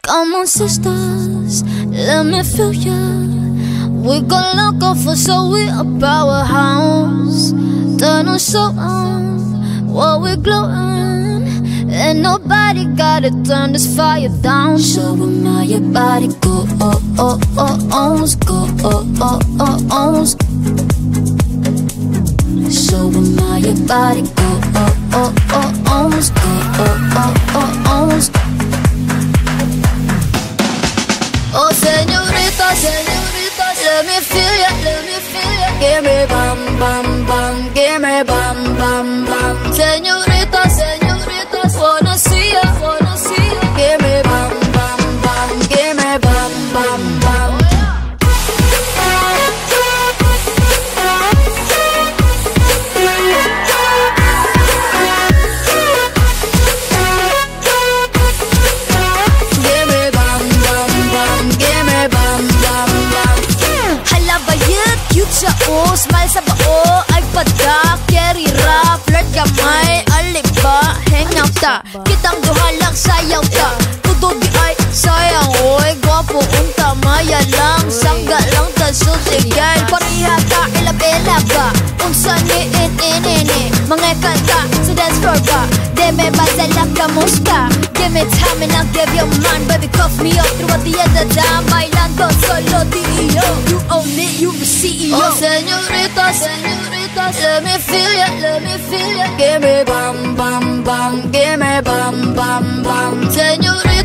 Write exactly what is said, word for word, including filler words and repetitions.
Come on, sisters, let me feel ya. We gon' lock off for so we a powerhouse. Turn us so on while we glowing. Ain't nobody gotta turn this fire down. Show 'em how your body go, oh, oh, oh, oh, go, oh, oh, oh, oh. Show 'em how your body go, oh, oh, oh, oh, go, oh, oh, oh, oh. Oh, señorita, señorita, let me feel ya, let me feel ya. Give me bam, bam, bam, give me bam, bam, bam. Señorita, señorita, wanna see ya, wanna see ya. Give me bam, bam, bam, give me bam, bam, bam. Oh, smile sa bao ay padak. Carry rap, flirt kamay, aliba, hang out ta. Kitang duha lang sayaw ta. Tudod di ay sayang, oy gwapo unta. Maya lang, sangga lang ta sutigay. Pariha ka, ilab-ila ka. Unsa ni in-in-ini mga kanta sa dance floor ba? Deme ba sa ka muska? Give me time and I'll give you mine. Baby, cuff me up throughout the end of time. Bailando solo D E O. You own it, you the C E O. Oh, señorita, señorita, let me feel ya, let me feel ya. Give me bam, bam, bam, give me bam, bam, bam. Señorita.